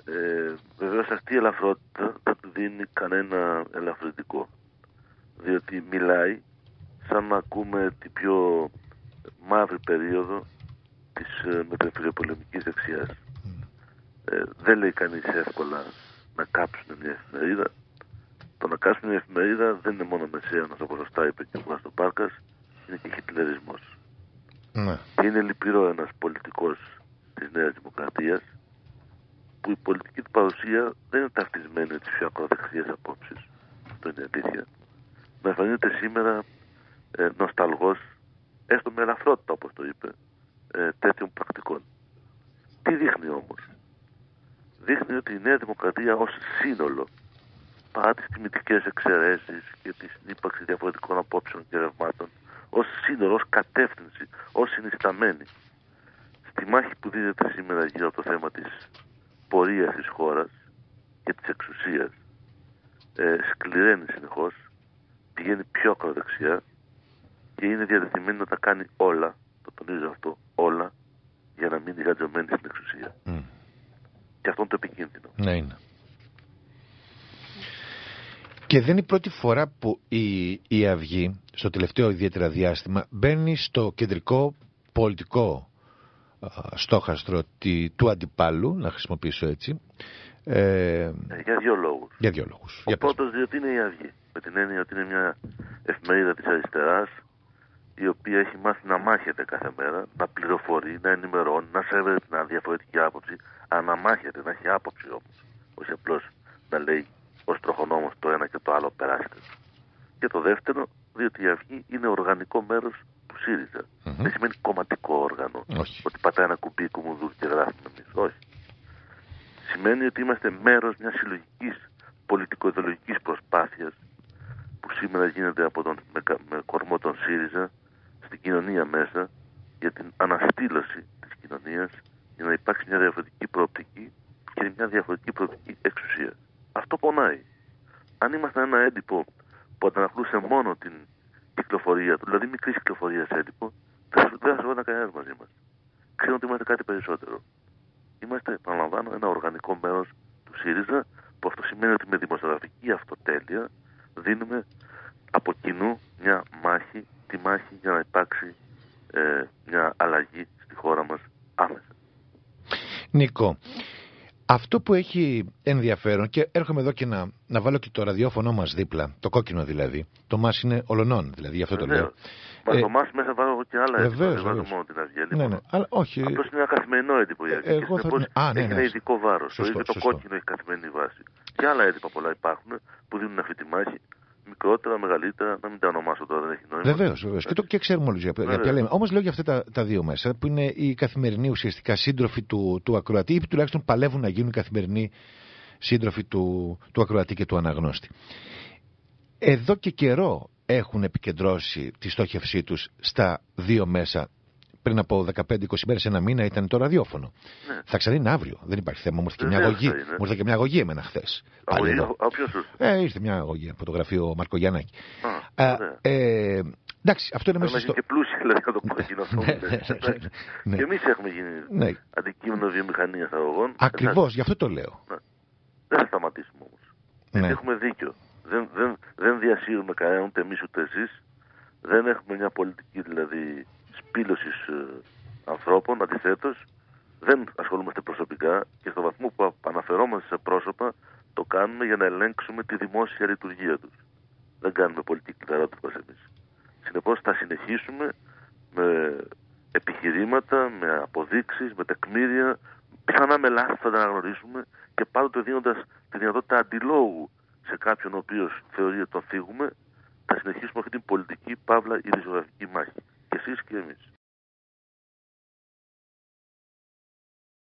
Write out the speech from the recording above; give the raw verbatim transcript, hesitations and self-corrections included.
Ε, βεβαίως αυτή η ελαφρότητα δεν του δίνει κανένα ελαφρυντικό. Διότι μιλάει σαν να ακούμε την πιο μαύρη περίοδο της ε, μεταπολεμικής δεξιάς. Mm. Ε, δεν λέει κανείς εύκολα να κάψουν μια εφημερίδα. Το να κάψουν μια εφημερίδα δεν είναι μόνο μεσαίωνας, όπως σωστά είπε και ο Βλάστο Πάρκας, είναι και χιτλερισμός. Mm. Και είναι λυπηρό ένας πολιτικός της Νέας Δημοκρατίας που η πολιτική του παρουσία δεν είναι ταυτισμένη με τις πιο ακροδεξιές απόψεις. Αυτό είναι αλήθεια. Να εμφανίζεται σήμερα ε, νοσταλγός, έστω με ελαφρότητα όπως το είπε, ε, τέτοιων πρακτικών. Τι δείχνει όμως? Δείχνει ότι η Νέα Δημοκρατία ως σύνολο, παρά τις τιμητικές εξαιρέσεις και τη ύπαρξη διαφορετικών απόψεων και ρευμάτων, ως σύνολο, ως κατεύθυνση, ως συνισταμένη, στη μάχη που δίδεται σήμερα γύρω από το θέμα της πορείας της χώρας και της εξουσίας, ε, σκληραίνει συνεχώς, πηγαίνει πιο ακροδεξιά και είναι διατεθειμένη να τα κάνει όλα, το τονίζω αυτό, όλα, για να μείνει γατζωμένη στην εξουσία. Mm. Και αυτό είναι το επικίνδυνο. Ναι, είναι. Και δεν είναι η πρώτη φορά που η, η Αυγή, στο τελευταίο ιδιαίτερα διάστημα, μπαίνει στο κεντρικό πολιτικό α, στόχαστρο τη, του αντιπάλου, να χρησιμοποιήσω έτσι. Ε, ε, για δύο λόγους. Για δύο λόγους. Ο πρώτος, διότι είναι η Αυγή. Με την έννοια ότι είναι μια εφημερίδα της αριστεράς, η οποία έχει μάθει να μάχεται κάθε μέρα, να πληροφορεί, να ενημερώνει, να σέβεται την διαφορετική άποψη, αλλά να μάχεται, να έχει άποψη όμως. Όχι απλώς να λέει ως τροχονόμος το ένα και το άλλο περάστε. Και το δεύτερο, διότι η Αυγή είναι οργανικό μέρος του ΣΥΡΙΖΑ. Mm-hmm. Δεν σημαίνει κομματικό όργανο. Όχι. Ότι πατάει ένα κουμπί κουμουδού και γράφουμε εμείς. Όχι. Σημαίνει ότι είμαστε μέρος μιας συλλογικής πολιτικοειδεολογικής προσπάθειας που σήμερα γίνεται από τον, με, με κορμό τον ΣΥΡΙΖΑ στην κοινωνία μέσα, για την αναστήλωση της κοινωνίας, για να υπάρξει μια διαφορετική προοπτική και μια διαφορετική προοπτική εξουσία. Αυτό πονάει. Αν ήμασταν ένα έντυπο που αντανακλούσε μόνο την κυκλοφορία του, δηλαδή μικρή κυκλοφορία σε έντυπο, δεν θα ασχολούνταν κανένα μαζί μας. Ξέρουν ότι είμαστε κάτι περισσότερο. Είμαστε, επαναλαμβάνω, ένα οργανικό μέρος του ΣΥΡΙΖΑ, που αυτό σημαίνει ότι με δημοσιογραφική αυτοτέλεια δίνουμε από κοινού μια μάχη, τη μάχη για να υπάρξει ε, μια αλλαγή στη χώρα μας άμεσα. Νίκο, αυτό που έχει ενδιαφέρον, και έρχομαι εδώ και να, να βάλω και το ραδιόφωνο μας δίπλα, το κόκκινο δηλαδή, το μας είναι ολονών, δηλαδή γι' αυτό το λέω. Μα ε, το μας μέσα βάλω και άλλα έντυπα, βεβαίως, δεν βάζω μόνο την Αυγή. Ναι, ναι, αλλά όχι. Αυτός είναι ένα καθημερινό έντυπο για ε, εγώ θα... Α, ναι, έχει ναι, ένα ειδικό βάρος. Σωστό, το ίδιο το σωστό. κόκκινο έχει καθημερινή βάση. Και άλλα έντυπα πολλά υπάρχουν που δίνουν αυτή τη μάχη. Μικρότερα, μεγαλύτερα, να μην τα ονομάσω τώρα, δεν έχει νόημα. Βεβαίως, βεβαίως. Και, το, και ξέρουμε όλους για, για ποια λέμε. Όμως λέω για αυτά τα, τα δύο μέσα, που είναι οι καθημερινοί ουσιαστικά σύντροφοι του, του ακροατή, ή τουλάχιστον παλεύουν να γίνουν οι καθημερινοί σύντροφοι του, του ακροατή και του αναγνώστη. Εδώ και καιρό έχουν επικεντρώσει τη στόχευσή τους στα δύο μέσα. Πριν από δεκαπέντε είκοσι μέρες, ένα μήνα ήταν το ραδιόφωνο. Ναι. Θα ξανά αύριο. Δεν υπάρχει θέμα. Μου ήρθε μια αγωγή. Μου ήρθε και μια αγωγή εμένα χθες. Ε, ήρθε μια αγωγή από το γραφείο Μαρκογιαννάκη. Ε, εντάξει, αυτό είναι μέσα στο. Και πλούσια, δηλαδή, να το πω εκείνο αυτό. Και εμείς έχουμε γίνει αντικείμενο βιομηχανίας αγωγών. Ακριβώς, γι' αυτό το λέω. Δεν θα σταματήσουμε όμως. Έχουμε δίκιο. Δεν διασύρουμε κανέναν, ούτε εμείς ούτε εσείς. Δεν έχουμε μια πολιτική δηλαδή σπήλωσης ε, ανθρώπων, αντιθέτως δεν ασχολούμαστε προσωπικά και στο βαθμό που αναφερόμαστε σε πρόσωπα το κάνουμε για να ελέγξουμε τη δημόσια λειτουργία τους. Δεν κάνουμε πολιτική κλειδαρότητα εμείς. Συνεπώς θα συνεχίσουμε με επιχειρήματα, με αποδείξεις, με τεκμήρια, πιθανά με λάθη θα τα αναγνωρίσουμε και πάντοτε δίνοντας τη δυνατότητα αντιλόγου σε κάποιον ο οποίος θεωρεί ότι τον φύγουμε, θα συνεχίσουμε αυτή την πολιτική, παύλα, ειδησιογραφική μάχη. Και εσείς και εμείς.